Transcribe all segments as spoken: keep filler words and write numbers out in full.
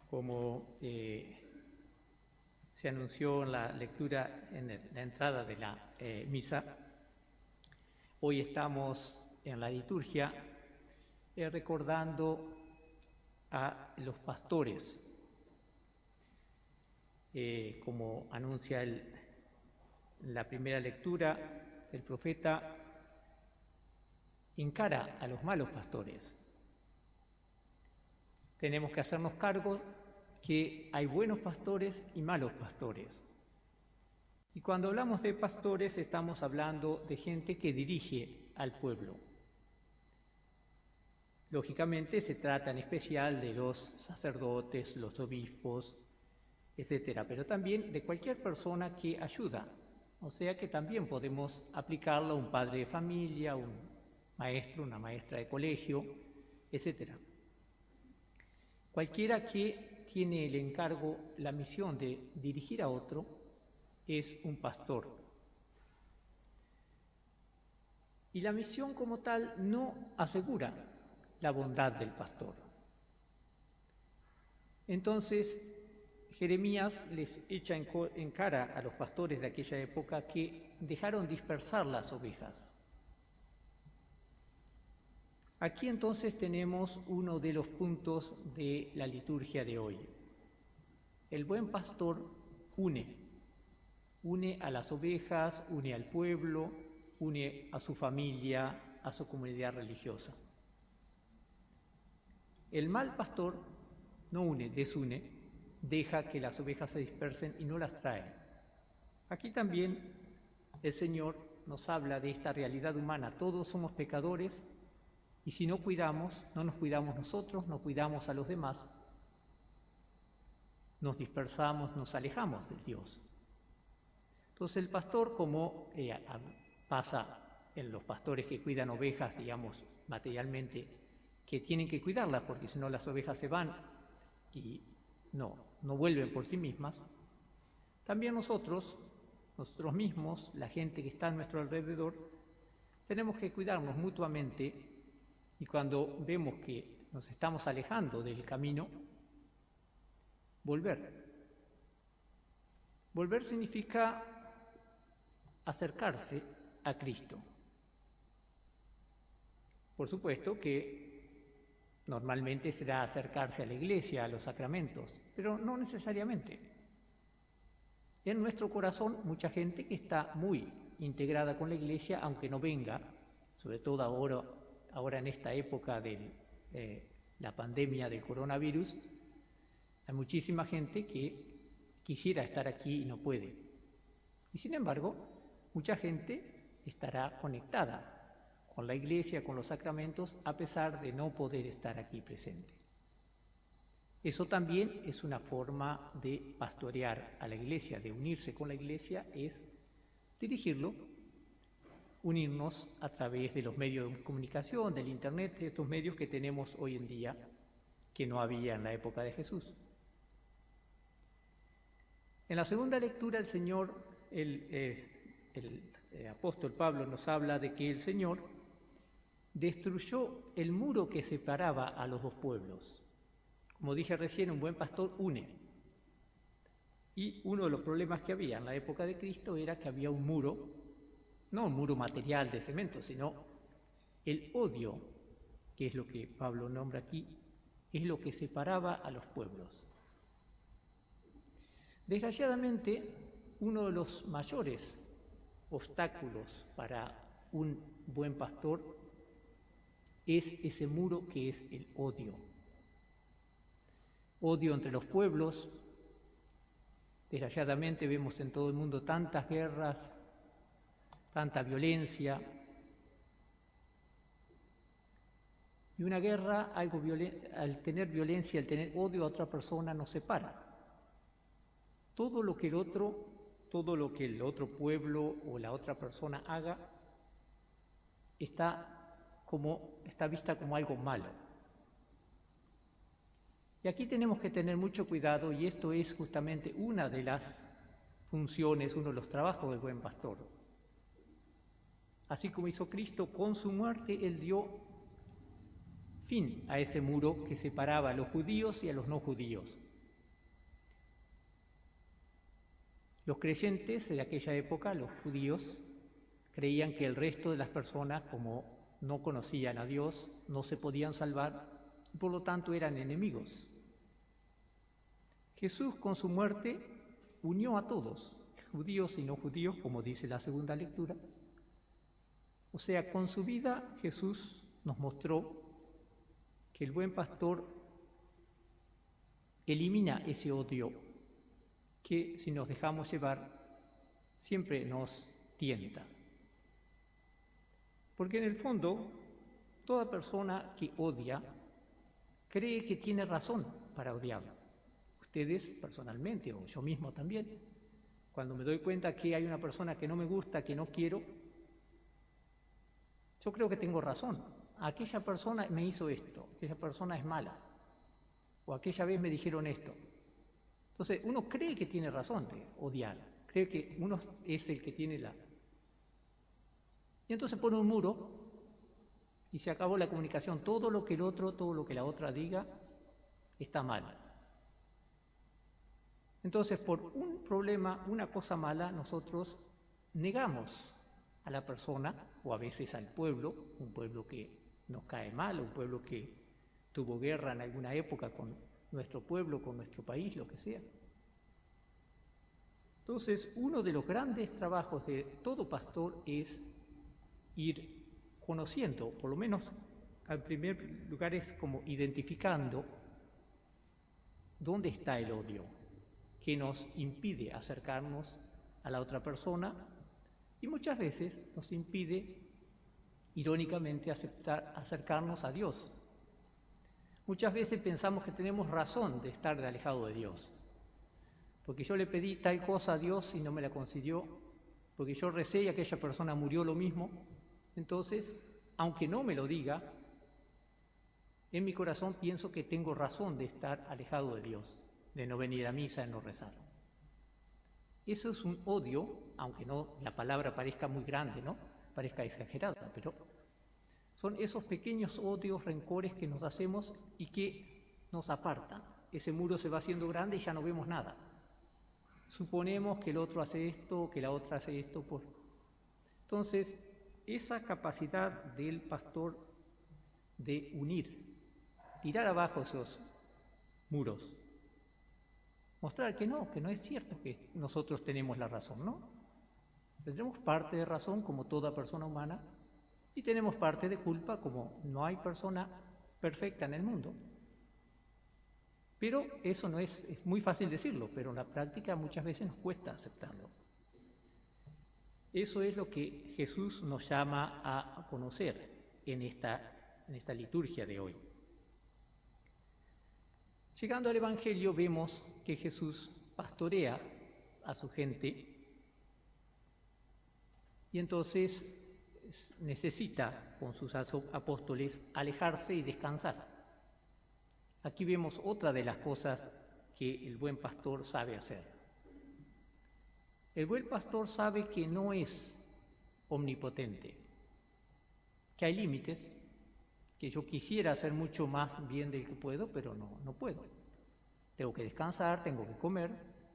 como eh, se anunció en la lectura, en el, la entrada de la eh, misa, hoy estamos en la liturgia eh, recordando a los pastores, eh, como anuncia el, la primera lectura, el profeta encara a los malos pastores. Tenemos que hacernos cargo que hay buenos pastores y malos pastores. Y cuando hablamos de pastores estamos hablando de gente que dirige al pueblo. Lógicamente se trata en especial de los sacerdotes, los obispos, etcétera, pero también de cualquier persona que ayuda. O sea que también podemos aplicarlo a un padre de familia, un maestro, una maestra de colegio, etcétera. Cualquiera que tiene el encargo, la misión de dirigir a otro, es un pastor. Y la misión como tal no asegura la bondad del pastor. Entonces, Jeremías les echa en cara a los pastores de aquella época que dejaron dispersar las ovejas. Aquí entonces tenemos uno de los puntos de la liturgia de hoy. El buen pastor une, une a las ovejas, une al pueblo, une a su familia, a su comunidad religiosa. El mal pastor no une, desune, deja que las ovejas se dispersen y no las trae. Aquí también el Señor nos habla de esta realidad humana. Todos somos pecadores y si no cuidamos, no nos cuidamos nosotros, no cuidamos a los demás, nos dispersamos, nos alejamos de Dios. Entonces el pastor, como eh, pasa en los pastores que cuidan ovejas, digamos, materialmente, que tienen que cuidarlas porque si no las ovejas se van y no, no vuelven por sí mismas, también nosotros, nosotros mismos, la gente que está a nuestro alrededor, tenemos que cuidarnos mutuamente y cuando vemos que nos estamos alejando del camino, volver. Volver significa acercarse a Cristo. Por supuesto que normalmente será acercarse a la iglesia, a los sacramentos, pero no necesariamente. En nuestro corazón mucha gente que está muy integrada con la iglesia, aunque no venga, sobre todo ahora, ahora en esta época de eh, la pandemia del coronavirus, hay muchísima gente que quisiera estar aquí y no puede. Y sin embargo, mucha gente estará conectada con la iglesia, con los sacramentos, a pesar de no poder estar aquí presente. Eso también es una forma de pastorear a la iglesia, de unirse con la iglesia, es dirigirlo, unirnos a través de los medios de comunicación, del internet, de estos medios que tenemos hoy en día, que no había en la época de Jesús. En la segunda lectura el Señor, el, eh, el, el apóstol Pablo nos habla de que el Señor destruyó el muro que separaba a los dos pueblos. Como dije recién, un buen pastor une. Y uno de los problemas que había en la época de Cristo era que había un muro, no un muro material de cemento, sino el odio, que es lo que Pablo nombra aquí, es lo que separaba a los pueblos. Desgraciadamente, uno de los mayores obstáculos para un buen pastor es ese muro que es el odio. Odio entre los pueblos. Desgraciadamente vemos en todo el mundo tantas guerras, tanta violencia. Y una guerra, algo al tener violencia, al tener odio a otra persona, nos separa. Todo lo que el otro, todo lo que el otro pueblo o la otra persona haga está, como, está vista como algo malo. Y aquí tenemos que tener mucho cuidado y esto es justamente una de las funciones, uno de los trabajos del buen pastor. Así como hizo Cristo con su muerte, Él dio fin a ese muro que separaba a los judíos y a los no judíos. Los creyentes de aquella época, los judíos, creían que el resto de las personas, como no conocían a Dios, no se podían salvar y por lo tanto eran enemigos. Jesús con su muerte unió a todos, judíos y no judíos, como dice la segunda lectura. O sea, con su vida Jesús nos mostró que el buen pastor elimina ese odio que, si nos dejamos llevar, siempre nos tienta. Porque en el fondo, toda persona que odia cree que tiene razón para odiarlo. Ustedes personalmente, o yo mismo también, cuando me doy cuenta que hay una persona que no me gusta, que no quiero, yo creo que tengo razón. Aquella persona me hizo esto, aquella persona es mala, o aquella vez me dijeron esto. Entonces, uno cree que tiene razón de odiar, cree que uno es el que tiene la... Y entonces pone un muro y se acabó la comunicación. Todo lo que el otro, todo lo que la otra diga, está mal. Entonces, por un problema, una cosa mala, nosotros negamos a la persona, o a veces al pueblo, un pueblo que nos cae mal, un pueblo que tuvo guerra en alguna época con nuestro pueblo, con nuestro país, lo que sea. Entonces, uno de los grandes trabajos de todo pastor es ir conociendo, por lo menos al primer lugar es como identificando dónde está el odio que nos impide acercarnos a la otra persona y muchas veces nos impide, irónicamente, aceptar, acercarnos a Dios. Muchas veces pensamos que tenemos razón de estar alejado de Dios, porque yo le pedí tal cosa a Dios y no me la concedió, porque yo recé y aquella persona murió lo mismo. Entonces, aunque no me lo diga, en mi corazón pienso que tengo razón de estar alejado de Dios, de no venir a misa, de no rezar. Eso es un odio, aunque no la palabra parezca muy grande, ¿no? Parezca exagerada, pero son esos pequeños odios, rencores que nos hacemos y que nos apartan. Ese muro se va haciendo grande y ya no vemos nada. Suponemos que el otro hace esto, que la otra hace esto. Por... Entonces, esa capacidad del pastor de unir, tirar abajo esos muros, mostrar que no, que no es cierto que nosotros tenemos la razón, ¿no? Tendremos parte de razón como toda persona humana y tenemos parte de culpa como no hay persona perfecta en el mundo. Pero eso no es, es muy fácil decirlo, pero en la práctica muchas veces nos cuesta aceptarlo. Eso es lo que Jesús nos llama a conocer en esta, en esta liturgia de hoy. Llegando al Evangelio vemos que Jesús pastorea a su gente y entonces necesita con sus apóstoles alejarse y descansar. Aquí vemos otra de las cosas que el buen pastor sabe hacer. El buen pastor sabe que no es omnipotente, que hay límites, que yo quisiera hacer mucho más bien del que puedo, pero no, no puedo. Tengo que descansar, tengo que comer,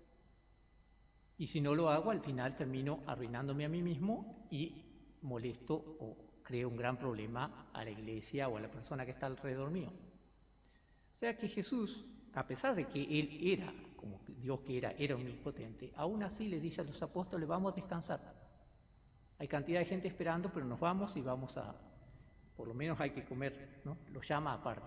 y si no lo hago, al final termino arruinándome a mí mismo y molesto o creo un gran problema a la iglesia o a la persona que está alrededor mío. O sea que Jesús, a pesar de que Él era, como Dios que era, era omnipotente, aún así le dice a los apóstoles, vamos a descansar. Hay cantidad de gente esperando, pero nos vamos y vamos a, por lo menos hay que comer, ¿no? Lo llama aparte.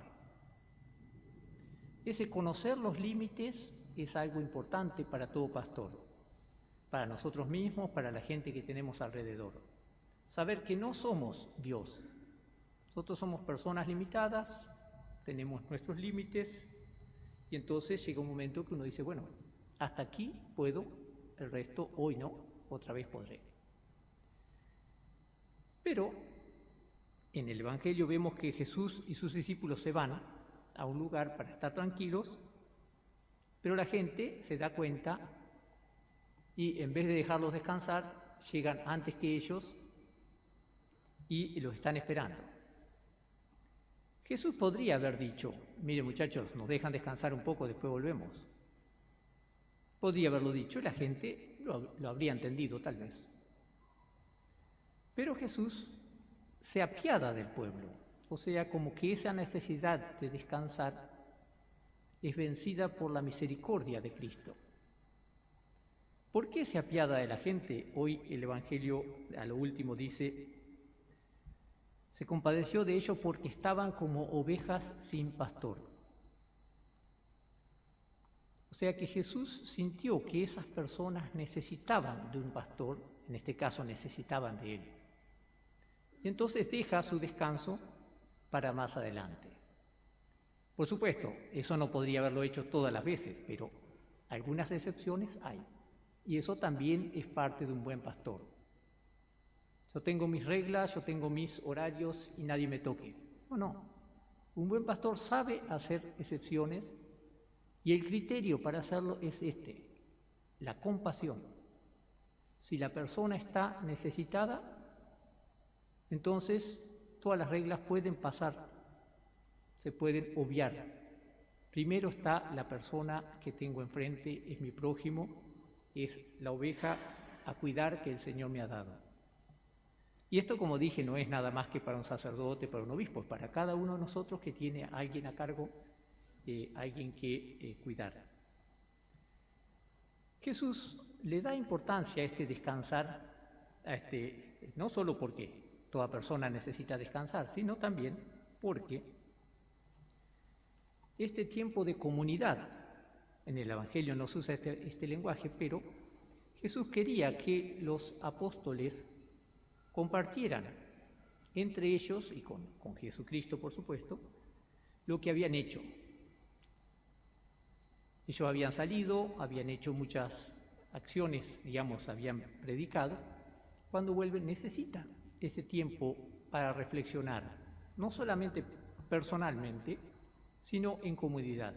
Ese conocer los límites es algo importante para todo pastor, para nosotros mismos, para la gente que tenemos alrededor. Saber que no somos Dios. Nosotros somos personas limitadas, tenemos nuestros límites y entonces llega un momento que uno dice, bueno, hasta aquí puedo, el resto hoy no, otra vez podré. Pero en el Evangelio vemos que Jesús y sus discípulos se van a un lugar para estar tranquilos, pero la gente se da cuenta y en vez de dejarlos descansar, llegan antes que ellos y los están esperando. Jesús podría haber dicho, mire muchachos, nos dejan descansar un poco, después volvemos. Podría haberlo dicho y la gente lo, lo habría entendido tal vez. Pero Jesús se apiada del pueblo, o sea, como que esa necesidad de descansar es vencida por la misericordia de Cristo. ¿Por qué se apiada de la gente? Hoy el Evangelio a lo último dice, se compadeció de ellos porque estaban como ovejas sin pastor. O sea que Jesús sintió que esas personas necesitaban de un pastor, en este caso necesitaban de él. Y entonces deja su descanso para más adelante. Por supuesto, eso no podría haberlo hecho todas las veces, pero algunas excepciones hay. Y eso también es parte de un buen pastor. Yo tengo mis reglas, yo tengo mis horarios y nadie me toque. No, no. Un buen pastor sabe hacer excepciones y el criterio para hacerlo es este, la compasión. Si la persona está necesitada, entonces todas las reglas pueden pasar, se pueden obviar. Primero está la persona que tengo enfrente, es mi prójimo, es la oveja a cuidar que el Señor me ha dado. Y esto, como dije, no es nada más que para un sacerdote, para un obispo, es para cada uno de nosotros que tiene a alguien a cargo, eh, alguien que eh, cuidar. Jesús le da importancia a este descansar, a este, no solo porque toda persona necesita descansar, sino también porque este tiempo de comunidad, en el Evangelio no se usa este, este lenguaje, pero Jesús quería que los apóstoles compartieran entre ellos, y con, con Jesucristo por supuesto, lo que habían hecho. Ellos habían salido, habían hecho muchas acciones, digamos, habían predicado. Cuando vuelven necesitan ese tiempo para reflexionar, no solamente personalmente, sino en comunidad.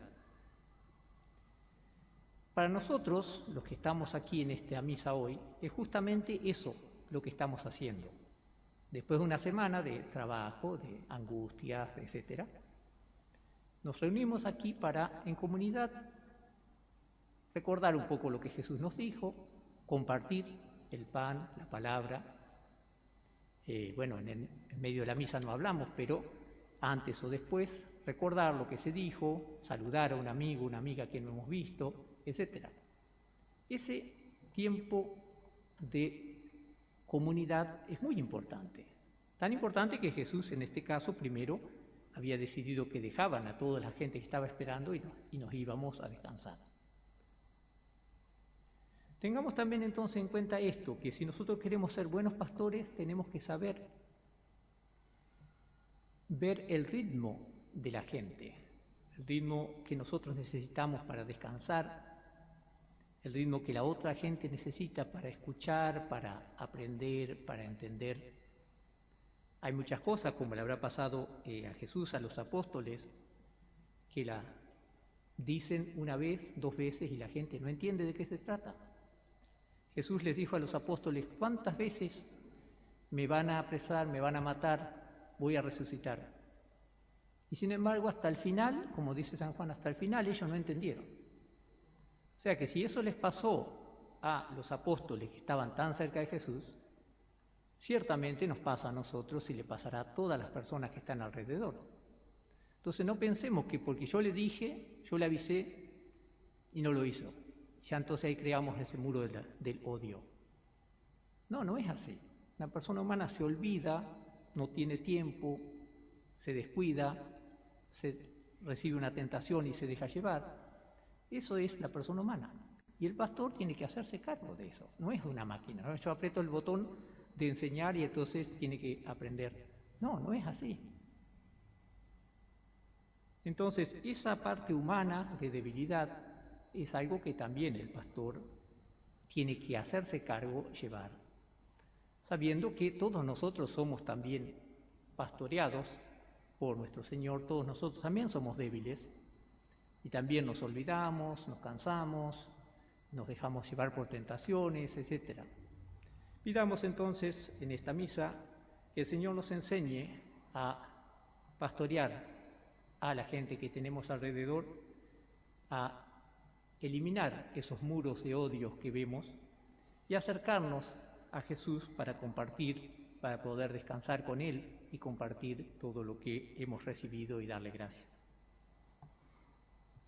Para nosotros, los que estamos aquí en esta misa hoy, es justamente eso lo que estamos haciendo. Después de una semana de trabajo, de angustias, etcétera, nos reunimos aquí para, en comunidad, recordar un poco lo que Jesús nos dijo, compartir el pan, la palabra. Eh, bueno, en, el, en medio de la misa no hablamos, pero antes o después, recordar lo que se dijo, saludar a un amigo, una amiga que no hemos visto, etcétera. Ese tiempo de comunidad es muy importante. Tan importante que Jesús, en este caso, primero había decidido que dejaban a toda la gente que estaba esperando y nos, y nos íbamos a descansar. Tengamos también entonces en cuenta esto, que si nosotros queremos ser buenos pastores, tenemos que saber ver el ritmo de la gente, el ritmo que nosotros necesitamos para descansar, el ritmo que la otra gente necesita para escuchar, para aprender, para entender. Hay muchas cosas, como le habrá pasado eh, a Jesús, a los apóstoles, que la dicen una vez, dos veces y la gente no entiende de qué se trata. Jesús les dijo a los apóstoles, ¿cuántas veces me van a apresar, me van a matar, voy a resucitar? Y sin embargo, hasta el final, como dice San Juan, hasta el final ellos no entendieron. O sea que si eso les pasó a los apóstoles que estaban tan cerca de Jesús, ciertamente nos pasa a nosotros y le pasará a todas las personas que están alrededor. Entonces no pensemos que porque yo le dije, yo le avisé y no lo hizo. Ya entonces ahí creamos ese muro de la, del odio. No, no es así. La persona humana se olvida, no tiene tiempo, se descuida, se recibe una tentación y se deja llevar. Eso es la persona humana. Y el pastor tiene que hacerse cargo de eso. No es una máquina, ¿no? Yo aprieto el botón de enseñar y entonces tiene que aprender. No, no es así. Entonces, esa parte humana de debilidad es algo que también el pastor tiene que hacerse cargo, llevar, sabiendo que todos nosotros somos también pastoreados por nuestro Señor, todos nosotros también somos débiles y también nos olvidamos, nos cansamos, nos dejamos llevar por tentaciones, etcétera. Pidamos entonces en esta misa que el Señor nos enseñe a pastorear a la gente que tenemos alrededor, a eliminar esos muros de odios que vemos y acercarnos a Jesús para compartir, para poder descansar con Él y compartir todo lo que hemos recibido y darle gracias.